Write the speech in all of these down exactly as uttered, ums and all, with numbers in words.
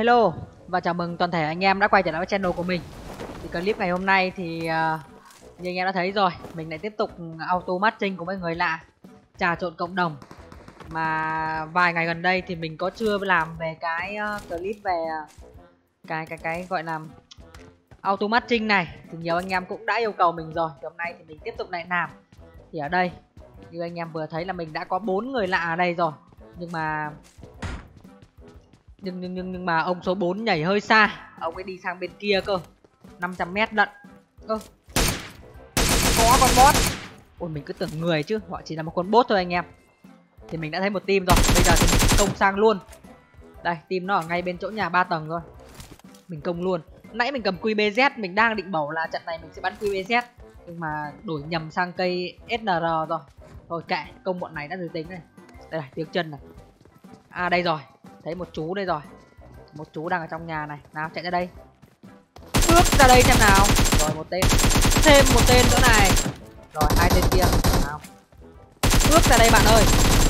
Hello và chào mừng toàn thể anh em đã quay trở lại với channel của mình. Thì clip ngày hôm nay thì uh, như anh em đã thấy rồi, mình lại tiếp tục auto matching của mấy người lạ, trà trộn cộng đồng. Mà vài ngày gần đây thì mình có chưa làm về cái uh, clip về uh, cái cái cái gọi là auto matching này, thì nhiều anh em cũng đã yêu cầu mình rồi. Thì hôm nay thì mình tiếp tục lại làm. Thì ở đây như anh em vừa thấy là mình đã có bốn người lạ ở đây rồi, nhưng mà nhưng nhưng nhưng nhưng mà ông số bốn nhảy hơi xa, ông ấy đi sang bên kia cơ, năm trăm mét lận. Ơ, có con bot. Ôi, mình cứ tưởng người chứ, họ chỉ là một con bot thôi anh em. Thì mình đã thấy một team rồi, bây giờ thì mình công sang luôn. Đây, team nó ở ngay bên chỗ nhà ba tầng rồi, mình công luôn. Nãy mình cầm quy bê zét, mình đang định bảo là trận này mình sẽ bắn quy bê zét, nhưng mà đổi nhầm sang cây ét en rờ rồi. Thôi kệ, công bọn này đã dự tính này. Đây này, tiếng chân này. À đây rồi, thấy một chú đây rồi. Một chú đang ở trong nhà này. Nào, chạy ra đây. Bước ra đây xem nào. Rồi một tên. Thêm một tên nữa này. Rồi hai tên kia. Nào, bước ra đây bạn ơi.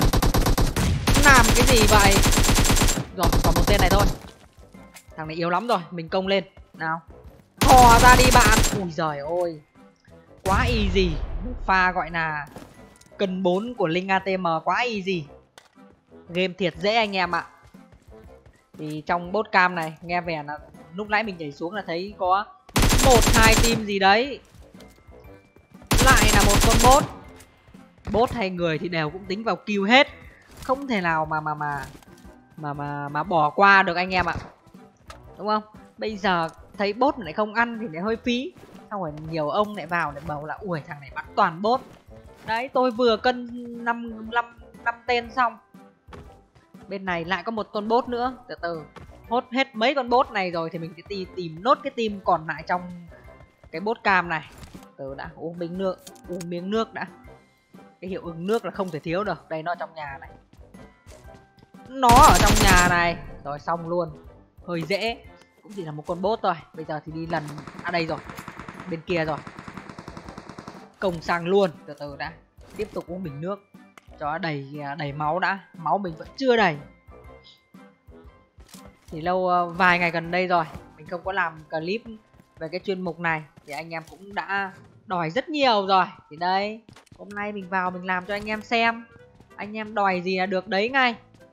Làm cái gì vậy? Rồi còn một tên này thôi. Thằng này yếu lắm rồi, mình công lên. Nào, thò ra đi bạn. Ui giời ơi, quá easy. Một pha gọi là cân bốn của Linh a tê em quá easy. Game thiệt dễ anh em ạ. Thì trong bot cam này nghe vẻ là lúc nãy mình nhảy xuống là thấy có một hai team gì đấy, lại là một con bot. Bot hay người thì đều cũng tính vào kill hết, không thể nào mà mà mà mà mà mà bỏ qua được anh em ạ, đúng không? Bây giờ thấy bot lại không ăn thì lại hơi phí. Xong rồi nhiều ông lại vào lại bảo là ui thằng này bắn toàn bot. Đấy, tôi vừa cân năm năm năm tên xong, bên này lại có một con bot nữa. Từ từ hốt hết mấy con bot này rồi thì mình sẽ tìm, tìm nốt cái team còn lại trong cái bot cam này. Từ đã uống miếng nước, uống miếng nước đã. Cái hiệu ứng nước là không thể thiếu được. Đây, nó ở trong nhà này, nó ở trong nhà này. Rồi xong luôn, hơi dễ, cũng chỉ là một con bot thôi. Bây giờ thì đi lần, à đây rồi, bên kia rồi, công sang luôn. Từ từ đã, tiếp tục uống bình nước cho đầy đầy máu đã, máu mình vẫn chưa đầy. Thì lâu vài ngày gần đây rồi mình không có làm clip về cái chuyên mục này, thì anh em cũng đã đòi rất nhiều rồi. Thì đây, hôm nay mình vào mình làm cho anh em xem, anh em đòi gì là được đấy ngay.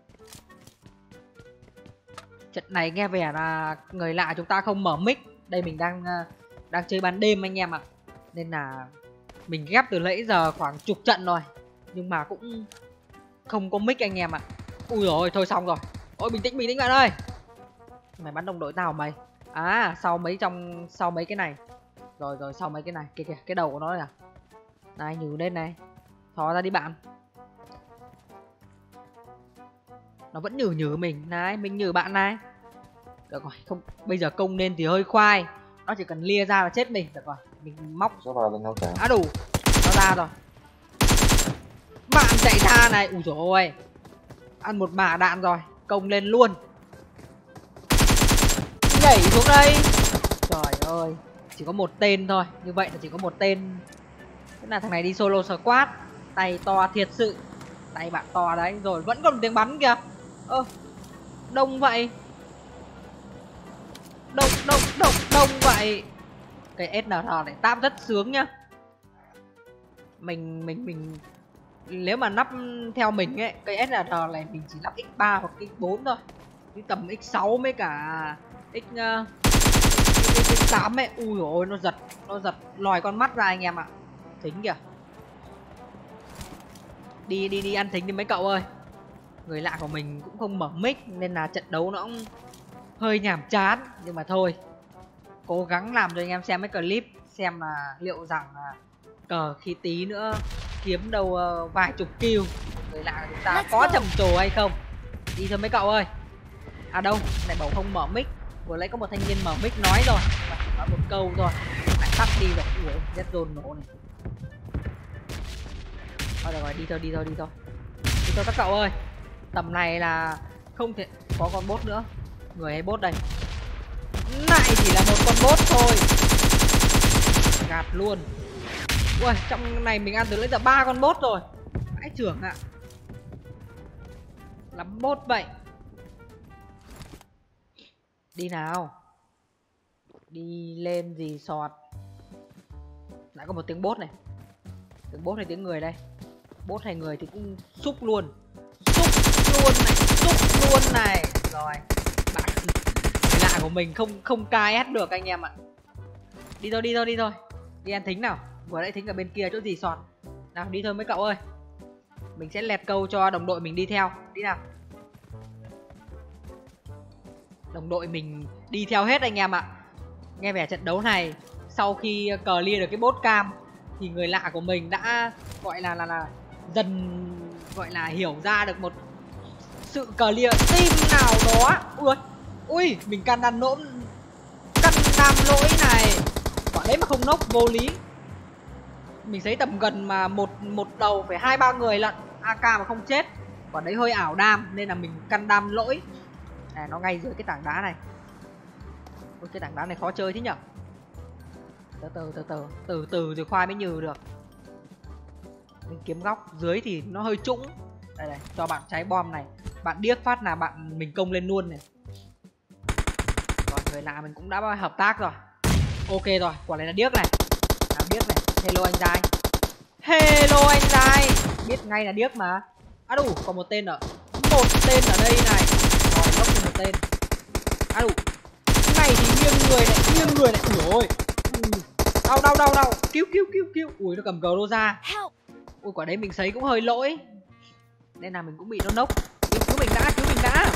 Trận này nghe vẻ là người lạ chúng ta không mở mic. Đây mình đang đang chơi ban đêm anh em ạ, nên là mình ghép từ nãy giờ khoảng chục trận rồi, nhưng mà cũng không có mic anh em ạ. Ui rồi, thôi xong rồi. Ôi bình tĩnh bình tĩnh bạn ơi. Mày bắn đồng đội tao mày. À, sau mấy trong sau mấy cái này. Rồi rồi sau mấy cái này, kìa kìa, cái đầu của nó này. Này, nhử lên này. Thò ra đi bạn. Nó vẫn nhử nhử mình. Này, mình nhử bạn này. Được rồi, không, bây giờ công lên thì hơi khoai. Nó chỉ cần lia ra là chết mình. Được rồi, mình móc. À đủ. Nó ra rồi. Bạn chạy ra này. Ui dồi ôi, ăn một mả đạn rồi, công lên luôn. Nhảy xuống đây. Trời ơi, chỉ có một tên thôi. Như vậy là chỉ có một tên. Thế là thằng này đi solo squad. Tay to thiệt sự. Tay bạn to đấy. Rồi vẫn còn tiếng bắn kìa. Ơ, đông vậy. Đông, đông, đông, đông vậy. Cái ét en rờ này tap rất sướng nhá. Mình, mình, mình nếu mà nắp theo mình ấy, cái ét en rờ này mình chỉ lắp ích ba hoặc ích bốn thôi. Cái tầm ích sáu với cả X, uh, X tám ấy. Ui dồi ôi, nó giật, nó giật lòi con mắt ra anh em ạ. Thính kìa. Đi đi đi ăn thính đi mấy cậu ơi. Người lạ của mình cũng không mở mic nên là trận đấu nó cũng hơi nhàm chán, nhưng mà thôi, cố gắng làm cho anh em xem mấy clip, xem là liệu rằng là cờ khi tí nữa kiếm đâu uh, vài chục kill người lạ của chúng ta có trầm trồ hay không. Đi thôi mấy cậu ơi. À đâu, lại bảo không mở mic. Vừa lấy có một thanh niên mở mic nói rồi, mà chỉ nói một câu thôi lại tắt đi rồi. Ui, rất zone nổ này. Thôi được rồi, đi thôi đi thôi đi thôi đi thôi các cậu ơi. Tầm này là không thể có con bot nữa. Người hay bot đây? Lại chỉ là một con bot thôi. Gạt luôn. Ui, trong này mình ăn từ lấy giờ ba con bot rồi. Vãi trưởng ạ. Lắm bot vậy. Đi nào. Đi lên gì sọt. Lại có một tiếng bốt này. Tiếng bốt hay tiếng người đây? Bốt hay người thì cũng xúc luôn. Xúc luôn này, xúc luôn này. Rồi. Bạn người lạ của mình không không cai hết được anh em ạ. Đi thôi, đi thôi, đi thôi. Đi ăn thính nào. Vừa nãy thính ở bên kia chỗ gì sọt. Nào đi thôi mấy cậu ơi. Mình sẽ lẹt câu cho đồng đội mình đi theo. Đi nào. Đồng đội mình đi theo hết anh em ạ. Nghe vẻ trận đấu này, sau khi clear được cái bot cam thì người lạ của mình đã gọi là là là dần gọi là hiểu ra được một sự clear team nào đó. Ui, ui mình căn đàn nỗ căn đam lỗi này. Quả đấy mà không nốc vô lý. Mình thấy tầm gần mà một một đầu phải hai ba người lận, a ca mà không chết. Quả đấy hơi ảo đam nên là mình căn đam lỗi. À, nó ngay dưới cái tảng đá này. Ôi, cái tảng đá này khó chơi thế nhở. Từ từ từ từ từ từ rồi khoai mới nhừ được. Mình kiếm góc dưới thì nó hơi trũng. Đây này, cho bạn cháy bom này. Bạn điếc phát là bạn mình công lên luôn này. Rồi người lạ mình cũng đã hợp tác rồi. Ok rồi, quả này là điếc này. Nào điếc này, hello anh trai. Hello anh trai. Biết ngay là điếc mà. À đủ, còn một tên ở một tên ở đây này. Rồi lốc thêm một tên. À đủ. Này thì nghiêng người này, nghiêng người này. Ui ôi. Đau đau đau đau. Cứu cứu cứu cứu. Ui nó cầm gờ đô ra. Ui quả đấy mình thấy cũng hơi lỗi. Nên là mình cũng bị nó nốc. Cứu, cứu mình đã, cứu mình đã.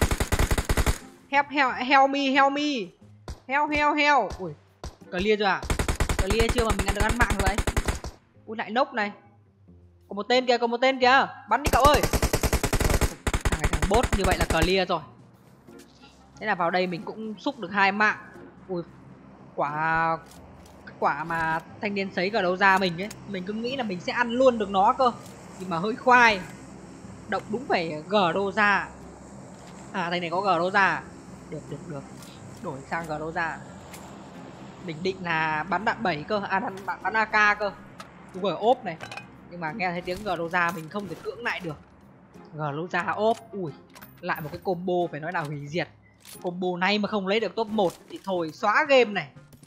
Help help help me help me. Help help help. Ui. Clear chưa à? Clear chưa mà mình ăn được ăn mạng rồi vậy? Ui lại nốc này. Có một tên kìa, có một tên kìa. Bắn đi cậu ơi. Thằng này thằng bot như vậy là clear rồi. Thế là vào đây mình cũng xúc được hai mạng. Ui quả quả mà thanh niên sấy ở đâu ra mình ấy, mình cứ nghĩ là mình sẽ ăn luôn được nó cơ, nhưng mà hơi khoai. Động đúng phải gờ đô ra. À thằng này có gờ đô ra. Được được được. Đổi sang gờ đô ra. Mình định là bắn đạn bảy cơ, à bắn, bắn a ca cơ. Đúng rồi ốp này. Nhưng mà nghe thấy tiếng gờ đô ra mình không thể cưỡng lại được. Gờ đô ra ốp. Ui lại một cái combo phải nói là hủy diệt. Combo này mà không lấy được top một thì thôi xóa game này.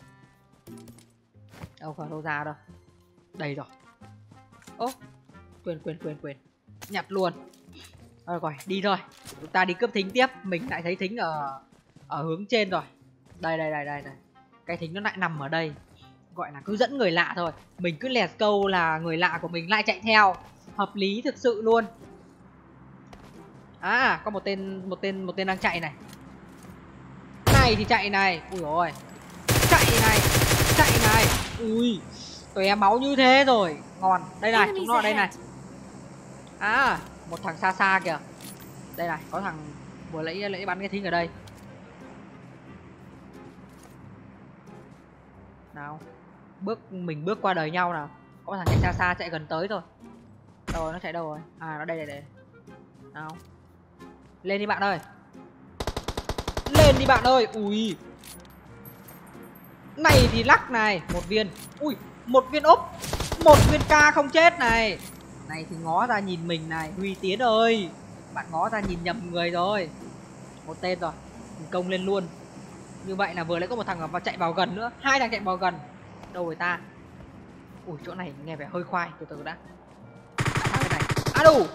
Đâu phải đâu ra đâu. Đây rồi. Ô quên quên quên quên. Nhặt luôn. Rồi rồi đi thôi. Chúng ta đi cướp thính tiếp. Mình lại thấy thính ở ở hướng trên rồi. Đây đây đây đây đây. Cái thính nó lại nằm ở đây. Gọi là cứ dẫn người lạ thôi. Mình cứ lẹt câu là người lạ của mình lại chạy theo. Hợp lý thực sự luôn. À có một tên một tên một tên đang chạy này. Này thì chạy này. Ui rồi. Chạy này. Chạy này. Ui. Tòe máu như thế rồi. Ngon. Đây này, chúng nó ở đây này. À, một thằng xa xa kìa. Đây này, có thằng vừa lấy lấy bắn cái thính ở đây. Nào. Bước mình bước qua đời nhau nào. Có thằng chạy xa xa chạy gần tới rồi. Đâu rồi, nó chạy đâu rồi? À nó đây đây đây. Nào. Lên đi bạn ơi. Lên đi bạn ơi. Ui. Này thì lắc này. Một viên. Ui. Một viên ốp. Một viên ca không chết này. Này thì ngó ra nhìn mình này. Huy Tiến ơi. Bạn ngó ra nhìn nhầm người rồi. Một tên rồi. Mình công lên luôn. Như vậy là vừa lấy có một thằng chạy vào gần nữa. Hai thằng chạy vào gần. Đâu rồi ta? Ui chỗ này nghe vẻ hơi khoai. Từ từ đã. Cái này. À đủ.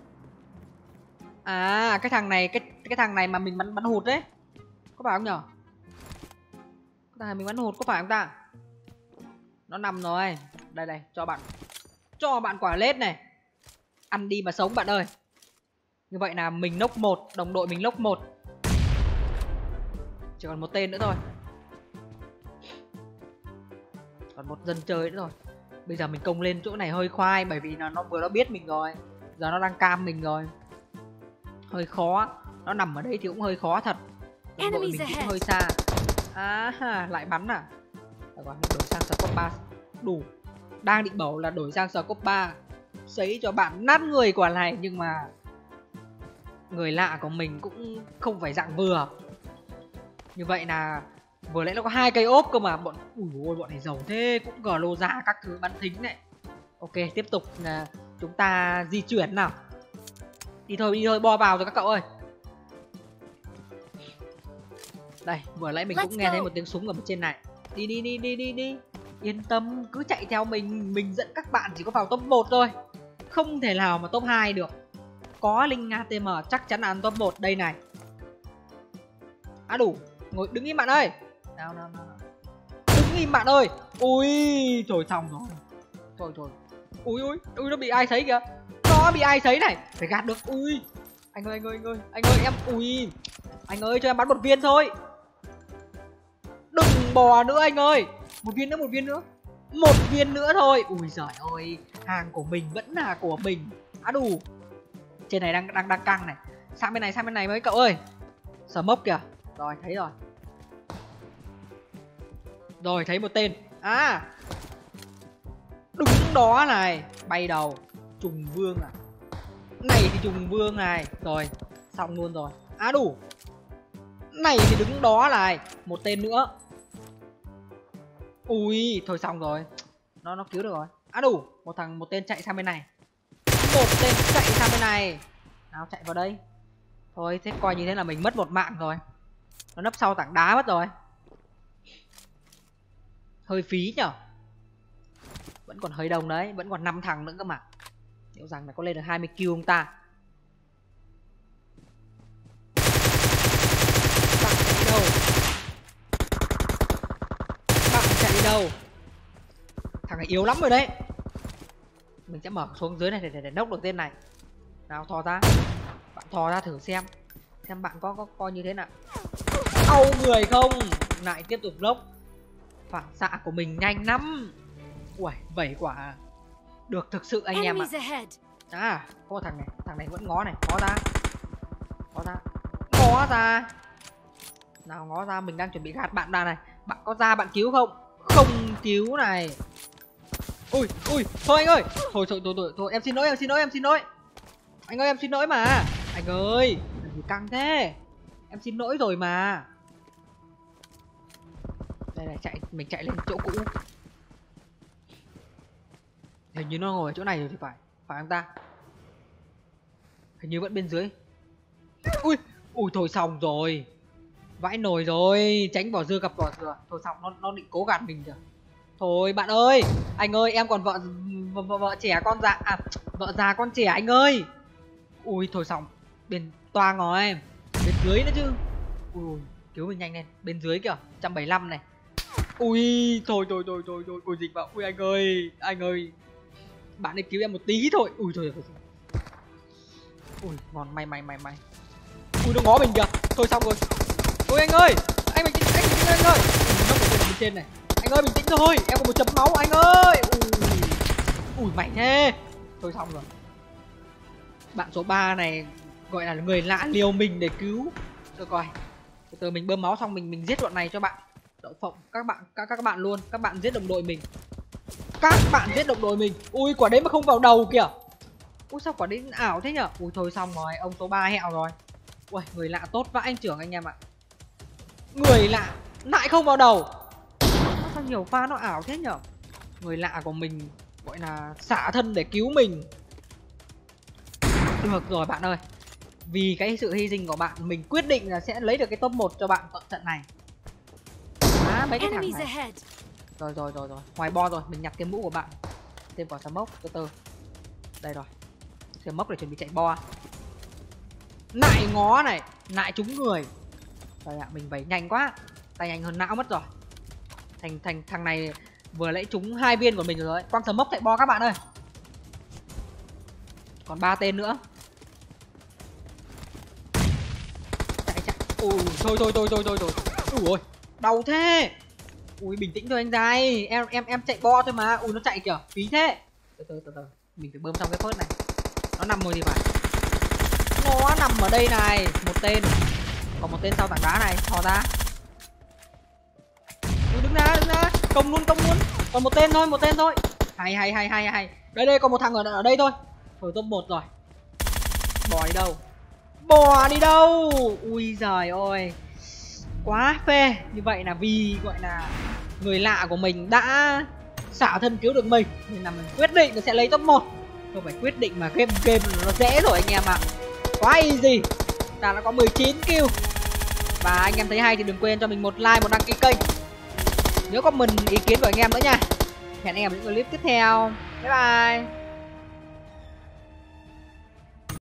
À cái thằng này. Cái cái thằng này mà mình bắn bắn hụt đấy. Có phải không nhở? Cái thằng này mình bắn hụt có phải không ta? Nó nằm rồi. Đây đây cho bạn. Cho bạn quả lết này. Ăn đi mà sống bạn ơi. Như vậy là mình nốc một. Đồng đội mình nốc một. Chỉ còn một tên nữa thôi. Còn một dân chơi nữa rồi. Bây giờ mình công lên chỗ này hơi khoai. Bởi vì nó vừa nó biết mình rồi. Giờ nó đang cam mình rồi. Hơi khó. Nó nằm ở đây thì cũng hơi khó thật. Đồng đội mình cũng hơi xa. À lại bắn à. Rồi mình đổi sang scope ba. Đủ. Đang định bảo là đổi sang scope ba. Sấy cho bạn nát người quả này. Nhưng mà người lạ của mình cũng không phải dạng vừa. Như vậy là vừa nãy nó có hai cây ốp cơ mà. Bọn ui ôi bọn này giàu thế. Cũng gờ lô ra các thứ bắn thính này. Ok tiếp tục là chúng ta di chuyển nào. Đi thôi đi thôi bo vào rồi các cậu ơi. Đây, vừa nãy mình cũng Let's nghe thấy go. một tiếng súng ở bên trên này. Đi đi đi đi đi đi. Yên tâm, cứ chạy theo mình, mình dẫn các bạn chỉ có vào top một thôi. Không thể nào mà top hai được. Có Linh a tê em chắc chắn là ăn top một đây này. À đủ, ngồi đứng im bạn ơi. Nào nào nào. Đứng im bạn ơi. Ui, trời xong rồi. Thôi thôi. Ui ui, ui nó bị ai thấy kìa. Nó bị ai thấy này, phải gạt được. Ui. Anh ơi anh ơi anh ơi, anh ơi em ui. Anh ơi cho em bắn một viên thôi. Đừng bò nữa anh ơi. Một viên nữa, một viên nữa. Một viên nữa thôi. Ui giời ơi, hàng của mình vẫn là của mình. Á đủ. Trên này đang đang đang căng này. Sang bên này, sang bên này mấy cậu ơi. Sở mốc kìa. Rồi, thấy rồi. Rồi, thấy một tên. À. Đứng đó này, bay đầu. Trùng vương à. Này thì trùng vương này. Rồi, xong luôn rồi. Á đủ. Này thì đứng đó này. Một tên nữa. Ui, thôi xong rồi. Nó nó cứu được rồi. Á đủ, một thằng một tên chạy sang bên này. Một tên chạy sang bên này. Nào chạy vào đây. Thôi thế coi như thế là mình mất một mạng rồi. Nó nấp sau tảng đá mất rồi. Hơi phí nhở. Vẫn còn hơi đông đấy. Vẫn còn năm thằng nữa cơ mà. Liệu rằng là có lên được hai mươi kill không ta. Bạn chạy đi đâu. Bạn chạy đi đâu. Thằng này yếu lắm rồi đấy. Mình sẽ mở xuống dưới này để, để, để nốc được tên này. Nào thò ra. Bạn thò ra thử xem. Xem bạn có có coi như thế nào. Đau người không. Lại tiếp tục nốc. Phản xạ của mình nhanh lắm. Ui, bảy quả. Được thực sự anh em ạ. À, có một thằng này. Thằng này vẫn ngó này. Ngó ra. Ngó ra. Ngó ra. Nào ngó ra, mình đang chuẩn bị gạt bạn ra này. Bạn có ra bạn cứu không? Không cứu này. Ui, ui, thôi anh ơi. Thôi, thôi, thôi, thôi, thôi, em xin lỗi, em xin lỗi, em xin lỗi. Anh ơi, em xin lỗi mà. Anh ơi, đừng gì căng thế. Em xin lỗi rồi mà. Đây này, chạy, mình chạy lên chỗ cũ. Hình như nó ngồi ở chỗ này rồi thì phải. Phải không ta? Hình như vẫn bên dưới. Ui, ui, thôi xong rồi. Vãi nồi rồi, tránh vỏ dưa gặp vỏ dừa. Thôi xong, nó, nó định cố gạt mình rồi. Thôi bạn ơi, anh ơi em còn vợ vợ, vợ, vợ trẻ con già à, vợ già con trẻ anh ơi. Ui thôi xong, bên toang rồi em. Bên dưới nữa chứ. Ui cứu mình nhanh lên, bên dưới kìa, một trăm bảy mươi lăm này. Ui thôi thôi thôi thôi thôi, ui dịch vào. Ui anh ơi, anh ơi. Bạn ấy cứu em một tí thôi. Ui thôi thôi. Ui ngon, may may may may. Ui nó ngó mình kìa. Thôi xong rồi. Ui anh ơi, anh bình tĩnh, anh bình tĩnh anh ơi. Nó ở bên trên này. Anh ơi bình tĩnh thôi, em có một chấm máu anh ơi. Ui, ui mày thế. Thôi xong rồi. Bạn số ba này gọi là người lạ liều mình để cứu. Được rồi. Từ từ mình bơm máu xong mình mình giết đoạn này cho bạn. Đậu phộng các bạn các các bạn luôn, các bạn giết đồng đội mình. Các bạn giết đồng đội mình. Ui quả đấy mà không vào đầu kìa. Ui sao quả đấy ảo thế nhở. Ui thôi xong rồi, ông số ba hẹo rồi. Ui người lạ tốt vãi anh trưởng anh em ạ. Người lạ lại không vào đầu. Sao nhiều pha nó ảo thế nhở. Người lạ của mình gọi là xả thân để cứu mình. Được rồi bạn ơi. Vì cái sự hy sinh của bạn, mình quyết định là sẽ lấy được cái top một cho bạn ở trận này. Á, mấy cái thằng này. Rồi rồi rồi rồi, hoài bo rồi, mình nhặt cái mũ của bạn. Thêm quả smoke từ từ. Đây rồi. Smoke để chuẩn bị chạy bo. Lại ngó này, lại trúng người. Trời ạ, mình vẩy nhanh quá. Tay nhanh hơn não mất rồi. Thành thành thằng này vừa lấy trúng hai viên của mình rồi đấy. Quang smoke chạy bo các bạn ơi. Còn ba tên nữa. Chạy chạy. Ui thôi thôi thôi thôi thôi thôi. Ui ôi, đau thế. Ui bình tĩnh thôi anh dài. Em em em chạy bo thôi mà. Ui nó chạy kìa, phí thế. Từ từ từ từ. Mình phải bơm xong cái phớt này. Nó nằm rồi thì phải. Nó nằm ở đây này, một tên. Còn một tên sau tảng đá này, thò ra. Ui, đứng ra, đứng ra, công luôn, công luôn. Còn một tên thôi, một tên thôi. Hay hay hay hay hay. Đây đây còn một thằng ở, ở đây thôi. Thôi top một rồi. Bò đi đâu? Bò đi đâu? Ui giời ơi. Quá phê. Như vậy là vì gọi là người lạ của mình đã xả thân cứu được mình, nên là mình quyết định là sẽ lấy top một. Không phải quyết định mà game game nó dễ rồi anh em ạ. Quá easy. Ta đã có mười chín kill. Và anh em thấy hay thì đừng quên cho mình một like, một đăng ký kênh. Nếu có mình ý kiến của anh em nữa nha. Hẹn anh em ở những clip tiếp theo. Bye bye.